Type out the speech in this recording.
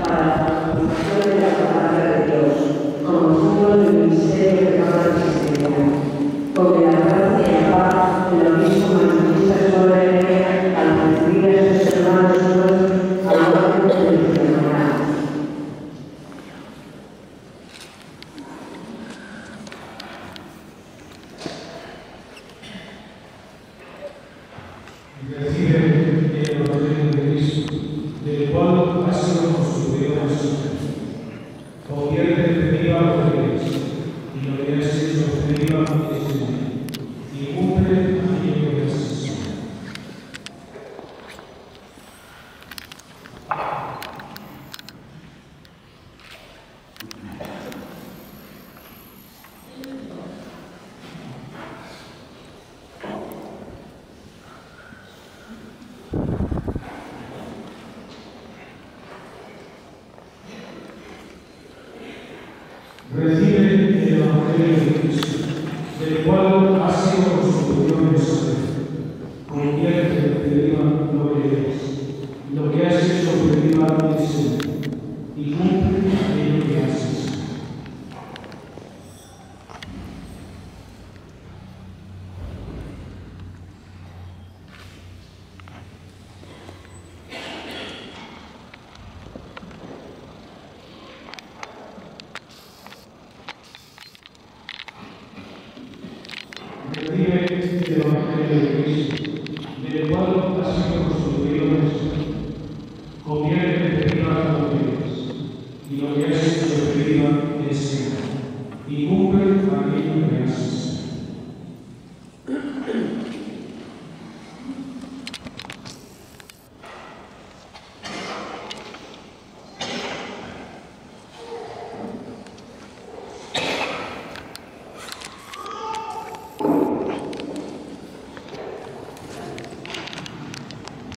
para la proclamación de la palabra de Dios, como símbolo del misterio de toda la existencia. Porque la gracia y la paz de lo mismo manifiesta sobre ella al recibir a sus hermanos al orden del fenomenal. Recibe el Evangelio de Cristo, del cual ha sido construido en su fe. Convierte en viva lo que es, y lo que has hecho viva es de ti, y cumple aquello que has hecho. Recibe el Evangelio de Cristo, del cual ha sido construido en su fe. Convierte en viva lo que es, lo que has hecho viva es de ti, y cumple aquello que has hecho. Recibe el Evangelio de Cristo, del cual ha sido construido en su fe. Convierte en viva lo que es, y lo que has hecho viva es de ti, y cumple aquello que has hecho.